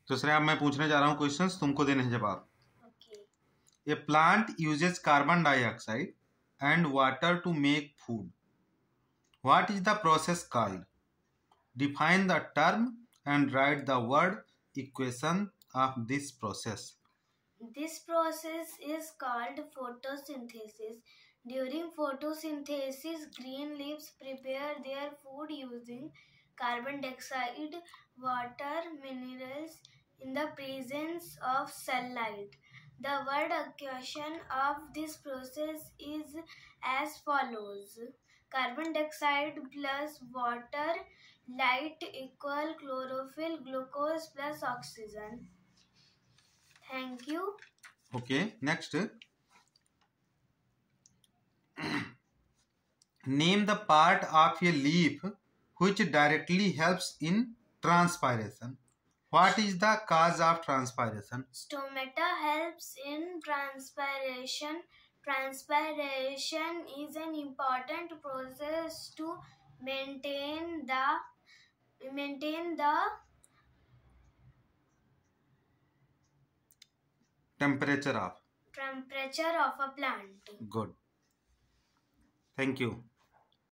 दूसरे अब मैं पूछने जा रहा हूँ क्वेश्चंस, तुमको देने हैं जवाब। A plant uses carbon dioxide and water to make food. What is the process called? Define the term and write the word equation of this process. This process is called photosynthesis. During photosynthesis, green leaves prepare their food using carbon dioxide, water, minerals in the presence of sunlight. The word equation of this process is as follows. Carbon dioxide plus water, light equal chlorophyll, glucose plus oxygen. Thank you. Okay, next. Name the part of a leaf which directly helps in transpiration. What is the cause of transpiration? Stomata helps in transpiration. Transpiration is an important process to maintain the Temperature of a plant. Good. Thank you.